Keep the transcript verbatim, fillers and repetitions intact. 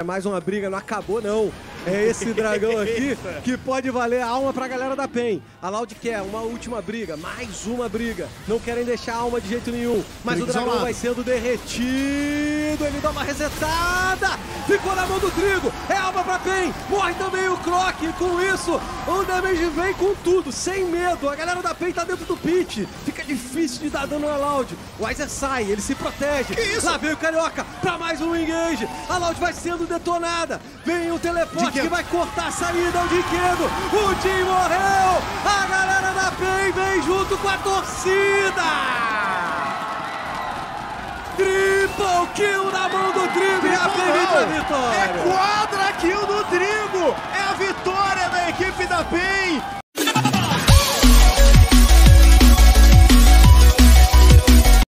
Mais uma briga, não acabou não. É esse dragão aqui que pode valer a alma pra galera da P E N. A Loud quer uma última briga, mais uma briga. Não querem deixar a alma de jeito nenhum. Mas Trigo o dragão isolado. Vai sendo derretido. Ele dá uma resetada. Ficou na mão do Trigo. É alma pra P E N. Morre também o Croc. Com isso, o damage vem com tudo, sem medo. A galera da P E N tá dentro do pit. Fica difícil de dar dano na Loud. O Weiser sai, ele se protege. Lá vem o Carioca pra mais um engage. A Loud vai sendo detonada. Vem o teleporte que vai cortar a saída ao Dinquedo. O Jim morreu. A galera da P E N vem junto com a torcida. Triple kill na mão do Trigo e a P E N da vitória. É quadra kill do Trigo. É a vitória da equipe da P E N.